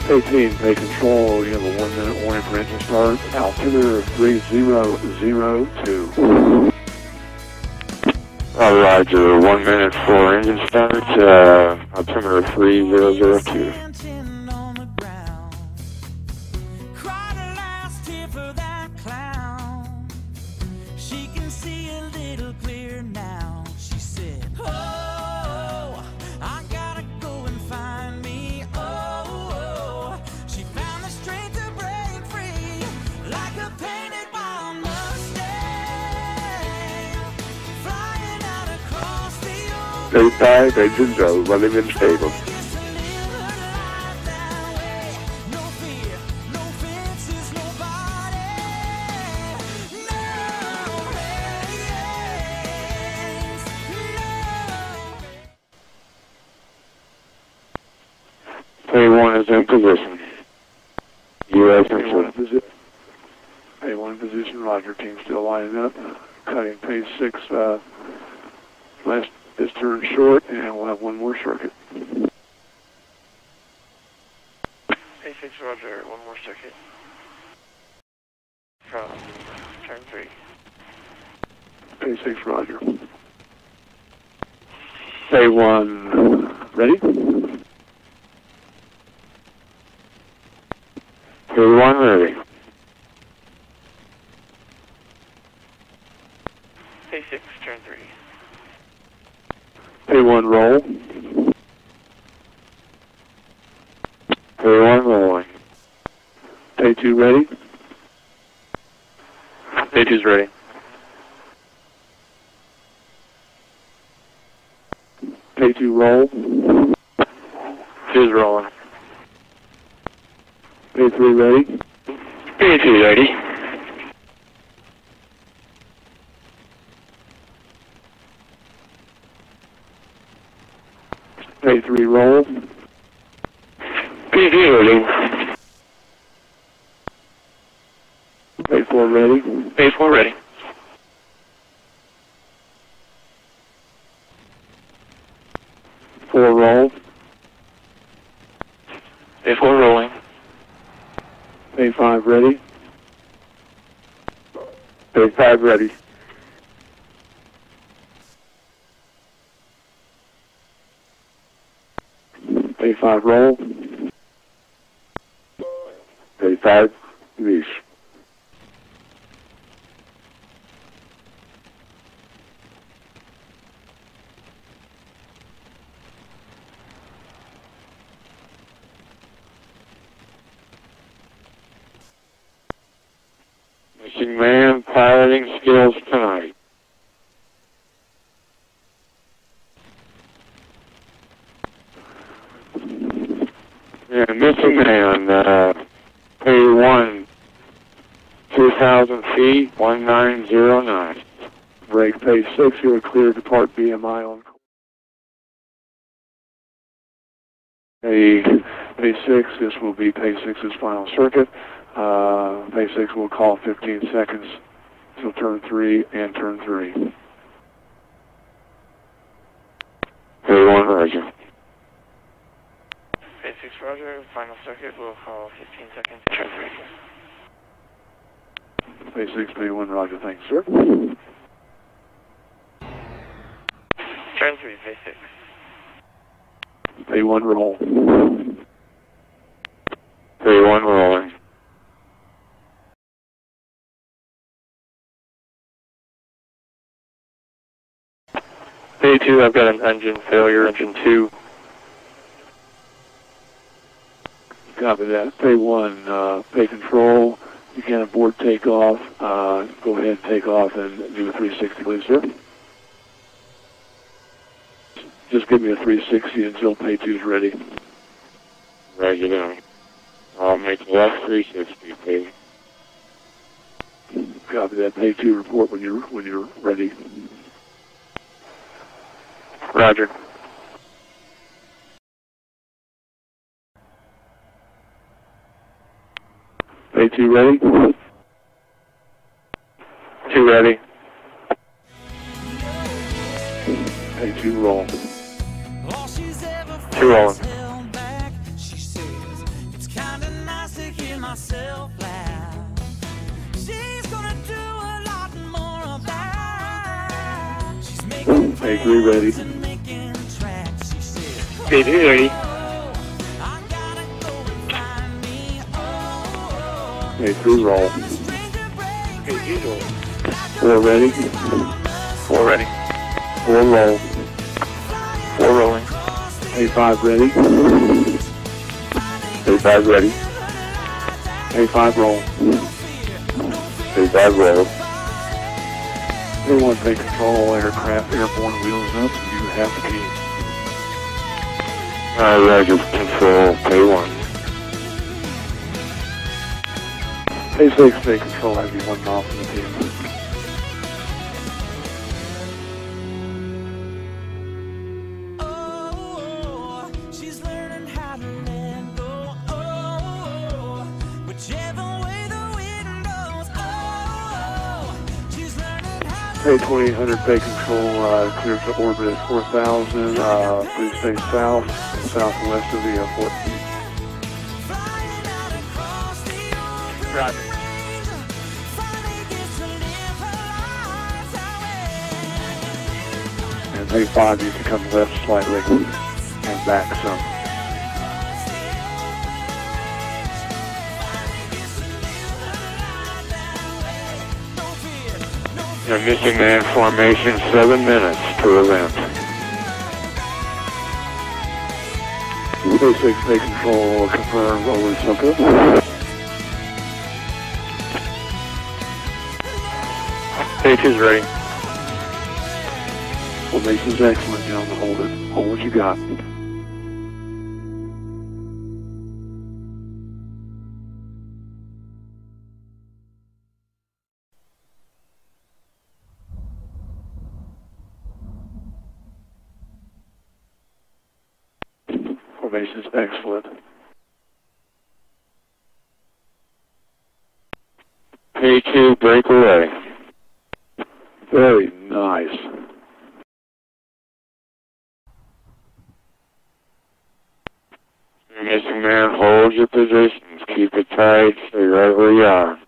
18, pay control. You have a 1 minute warning for engine start. Altimeter 3002. Roger, 1 minute for engine start. Altimeter 3002. T2P0 engine go, running and stable. A1 is in position. U.S. A1 position. A1 position, roger, team still lining up. Cutting pace 6, last is turn short, and we'll have one more circuit. Pace 6, roger, one more circuit. From turn 3. Pace 6, roger. A1, ready? A1 ready. Pace 6, turn 3. A1 roll. A1 rolling. A2 ready. A2's ready. A2 roll. 2's rolling. A3 ready. A2 ready. A3 roll. A3 ready. A4 ready. A4 ready. A4 roll. A4 rolling. A5 ready. A5 ready. A5 roll. A5 leash. Missing man piloting skills tonight. Yeah, missing man, A1, 2,000 feet, 1909. Break pace 6, you are clear to depart BMI on pace 6, this will be pace 6's final circuit. Pace 6 will call 15 seconds till turn 3 and turn 3. A1 roger. Pace 6 roger, final circuit will call 15 seconds to turn 3. Pace 6, A1 roger, thanks sir. Turn 3, pace 6. A1 roll. A1 rolling. A2, I've got an engine failure, engine 2. Copy that. A1, pay control. You can abort takeoff. Go ahead and take off and do a 360, please, sir. Just give me a 360 until pay 2's ready. Roger that. I'll make the left 360, please. Copy that. Pay 2 report when you're ready. Roger. Pay 2 ready? 2 ready. Pay 2 roll. 2 rolling. A3 ready. A2 ready. A3 roll. A2 roll. 4 ready. 4 ready. 4 roll. 4 rolling. A5 ready. A5 ready. A5 roll. A5 roll. A1 take control, aircraft, airborne wheels up, you have to be. Roger, control, K1. A6 take control, have you 1 mile from the team. A2800 take control, clear to orbit at 4,000, please stay south and southwest of the airport. Roger. And A5 you can come left slightly and back some. You're missing man formation, 7 minutes to event. A6 take control, confirm over Succa. A2's ready. Formation's excellent, John. Hold it. Hold what you got. Formation's excellent. A2 break away. Very nice. You're missing man, hold your positions. Keep it tight. Stay right where you are.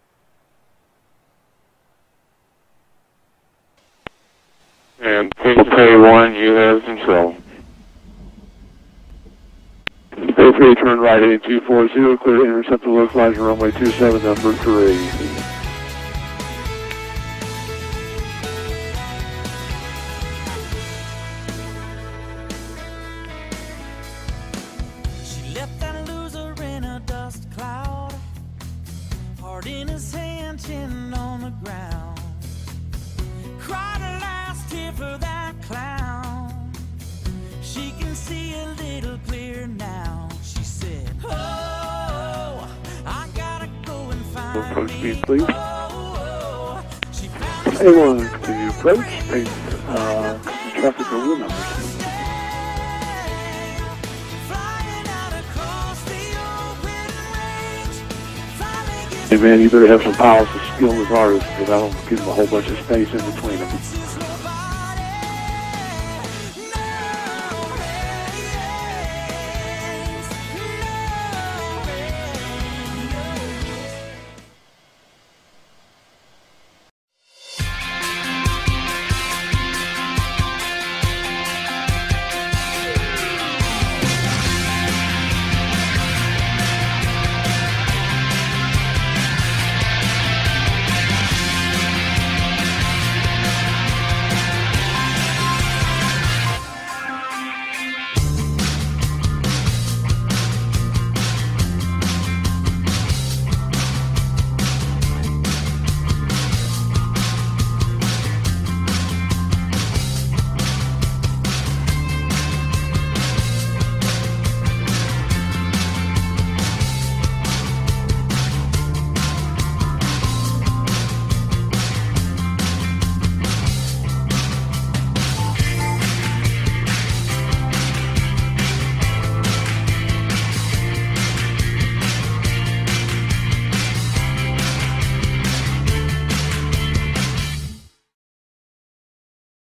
And K1, you have control. A3 turn right heading 240, clear to intercept the localizer runway 27, number 3. In his hand, chin on the ground. Cried a last tear for that clown. She can see a little clearer now. She said, oh, I gotta go and find Approach speed, please. oh, she found A1, continue approach. Traffic over the numbers. Hey man, you better have some pilots of skill as artists because I don't give them a whole bunch of space in between them.